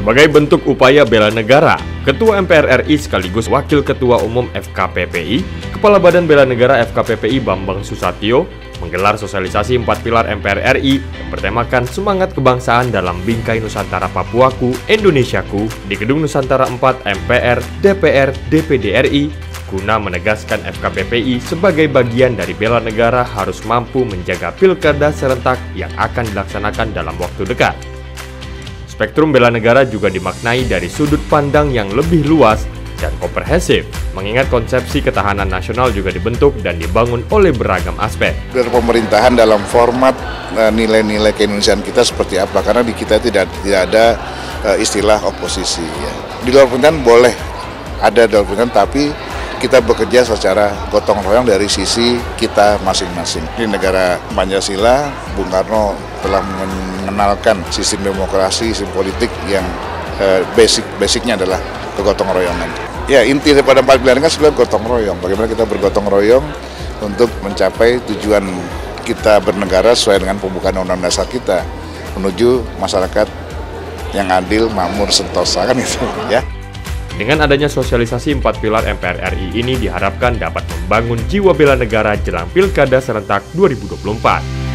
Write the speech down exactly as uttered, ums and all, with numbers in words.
Sebagai bentuk upaya bela negara, Ketua M P R R I sekaligus Wakil Ketua Umum F K P P I, Kepala Badan Bela Negara F K P P I Bambang Susatyo, menggelar sosialisasi empat pilar M P R R I yang bertemakan semangat kebangsaan dalam bingkai Nusantara Papuaku, Indonesiaku di Gedung Nusantara empat M P R, D P R, D P D R I, guna menegaskan F K P P I sebagai bagian dari bela negara harus mampu menjaga pilkada serentak yang akan dilaksanakan dalam waktu dekat. Spektrum bela negara juga dimaknai dari sudut pandang yang lebih luas dan komprehensif, mengingat konsepsi ketahanan nasional juga dibentuk dan dibangun oleh beragam aspek. Dari pemerintahan dalam format nilai-nilai keindonesiaan kita seperti apa, karena di kita tidak tidak ada uh, istilah oposisi. Ya. Di luar pemerintahan boleh ada di luar pemerintahan, tapi kita bekerja secara gotong royong dari sisi kita masing-masing. Di negara Pancasila, Bung Karno telah mengenalkan sistem demokrasi, sistem politik yang uh, basic basicnya adalah kegotong royongan. Ya, inti daripada empat pilar kan sebenarnya gotong royong. Bagaimana kita bergotong royong untuk mencapai tujuan kita bernegara sesuai dengan pembukaan Undang-Undang Dasar kita menuju masyarakat yang adil, makmur, sentosa, kan itu ya. Dengan adanya sosialisasi empat pilar M P R R I ini diharapkan dapat membangun jiwa bela negara jelang Pilkada serentak dua ribu dua puluh empat.